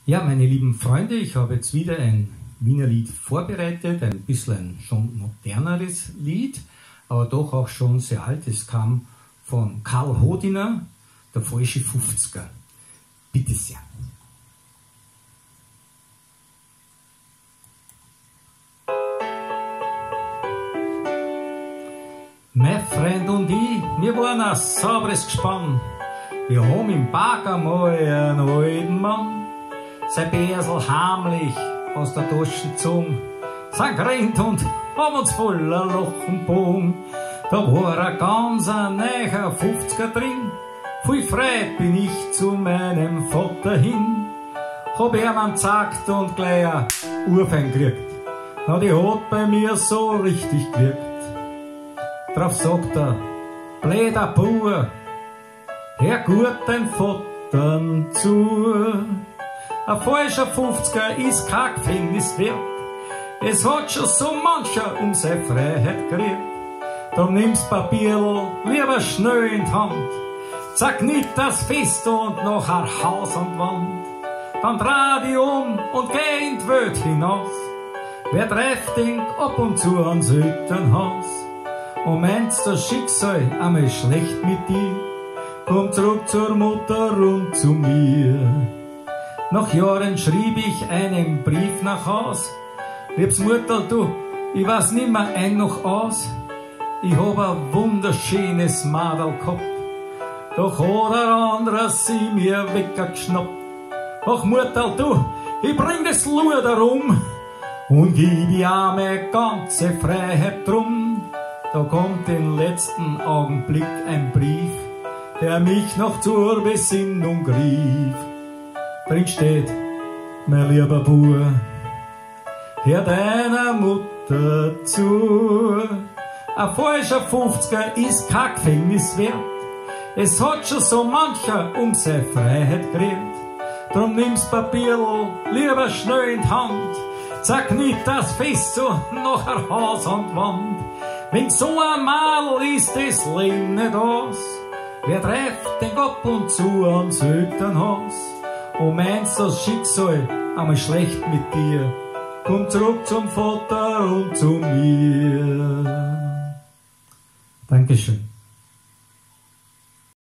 Ja, meine lieben Freunde, ich habe jetzt wieder ein Wiener Lied vorbereitet, ein bisschen ein schon moderneres Lied, aber doch auch schon sehr alt. Es kam von Karl Hodiner, der falsche 50er. Bitte sehr. Mein Freund und ich, wir waren ein sauberes Gespann. Wir haben im Park einmal einen alten Mann sein Bärsel heimlich aus der Tasche gezogen, sein gerannt und haben uns voller Loch und Bogen. Da war ein ganz neuer 50er drin, viel frei bin ich zu meinem Vater hin. Hab ihm einen gesagt und gleich ein Ohrfein gekriegt, na die hat bei mir so richtig gewirkt. Drauf sagt er, bläder Bauer, hör gut dein Vater zu. Ein falscher 50er ist kein Gefängnis wert. Es hat schon so mancher um seine Freiheit geredet. Dann nimmst Papierl lieber schnell in die Hand. Sag nicht das Fest und nachher Haus und Wand. Dann dreh dich um und geh in die Welt hinaus. Wer trefft, denk ab und zu ans Elternhaus. Und meinst das Schicksal einmal schlecht mit dir, komm zurück zur Mutter und zu mir. Nach Jahren schrieb ich einen Brief nach Haus. Liebs Mutter, du, ich weiß nimmer ein noch aus. Ich hab ein wunderschönes Madel gehabt. Doch hat ein anderer sie mir weggeschnappt. Ach Mutter, du, ich bring das Luder um und gib ihr meine ganze Freiheit drum. Da kommt im letzten Augenblick ein Brief, der mich noch zur Besinnung rief. Drin steht, mein lieber Bub, hör deiner Mutter zu. Ein falscher 50er ist kein Gefängnis wert. Es hat schon so mancher um seine Freiheit geredet. Drum nimm's Papierl lieber schnell in die Hand. Sag nicht das Fest so nachher Haus und Wand. Wenn so ein Mal ist das Leben nicht aus. Wer trefft, denk ab und zu ans Elternhaus. Und meinst das Schicksal einmal schlecht mit dir, komm zurück zum Vater und zu mir. Dankeschön.